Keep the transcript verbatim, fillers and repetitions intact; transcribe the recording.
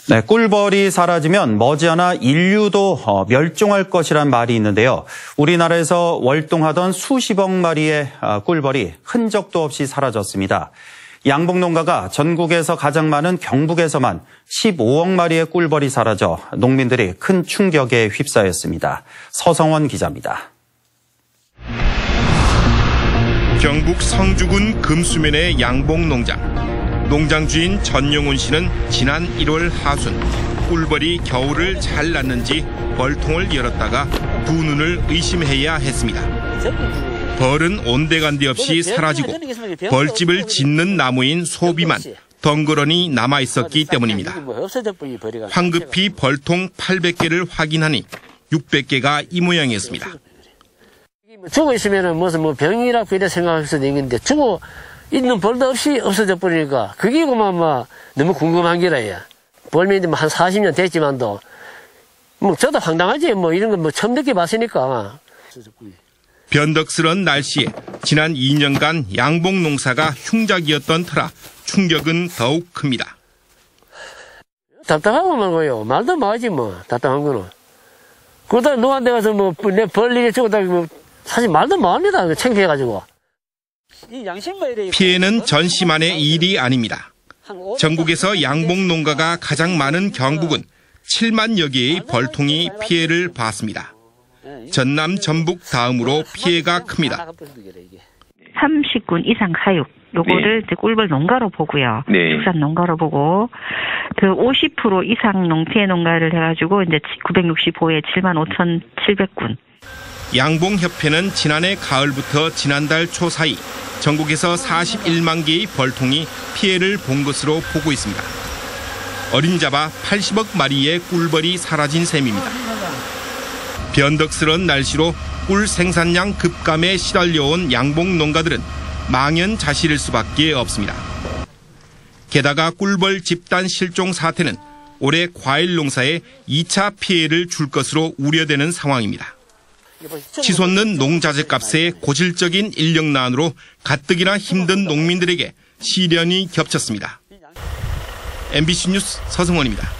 네, 꿀벌이 사라지면 머지않아 인류도 어, 멸종할 것이란 말이 있는데요. 우리나라에서 월동하던 수십억 마리의 어, 꿀벌이 흔적도 없이 사라졌습니다. 양봉농가가 전국에서 가장 많은 경북에서만 십오억 마리의 꿀벌이 사라져 농민들이 큰 충격에 휩싸였습니다. 서성원 기자입니다. 경북 성주군 금수면의 양봉농장. 농장 주인 전용훈 씨는 지난 일월 하순 꿀벌이 겨울을 잘 났는지 벌통을 열었다가 두 눈을 의심해야 했습니다. 벌은 온데간데 없이 사라지고 벌집을 짓는 나무인 소비만 덩그러니 남아있었기 때문입니다. 황급히 벌통 팔백 개를 확인하니 육백 개가 이 모양이었습니다. 죽어 있으면 무슨 뭐 병이라고 이래 생각할 수도 있는데 죽어 있는 벌도 없이 없어져 버리니까 그게 그만 뭐 너무 궁금한 게라야. 벌면이 한 사십 년 됐지만도 뭐 저도 황당하지 뭐 이런 건 뭐 처음 느껴봤으니까. 변덕스러운 날씨에 지난 이 년간 양봉 농사가 흉작이었던 터라 충격은 더욱 큽니다. 답답하고 말고요. 말도 많지 뭐 답답한 거는. 그러다 누구한테 가서 뭐 내 벌리게 죽었다 뭐 사실 말도 많습니다. 창피해가지고. 피해는 전시만의 일이 아닙니다. 전국에서 양봉 농가가 가장 많은 경북은 칠만여 개의 벌통이 피해를 봤습니다. 전남, 전북 다음으로 피해가 큽니다. 삼십 군 이상 사육, 요거를 네. 꿀벌 농가로 보고요. 네. 축산 농가로 보고, 그 오십 퍼센트 이상 농피해 농가를 해가지고 이제 구백육십오에 칠만 오천칠백 군. 양봉협회는 지난해 가을부터 지난달 초 사이 전국에서 사십일만 개의 벌통이 피해를 본 것으로 보고 있습니다. 어림잡아 팔십억 마리의 꿀벌이 사라진 셈입니다. 변덕스러운 날씨로 꿀 생산량 급감에 시달려온 양봉 농가들은 망연자실일 수밖에 없습니다. 게다가 꿀벌 집단 실종 사태는 올해 과일 농사에 이 차 피해를 줄 것으로 우려되는 상황입니다. 치솟는 농자재값의 고질적인 인력난으로 가뜩이나 힘든 농민들에게 시련이 겹쳤습니다. 엠비씨 뉴스 서승원입니다.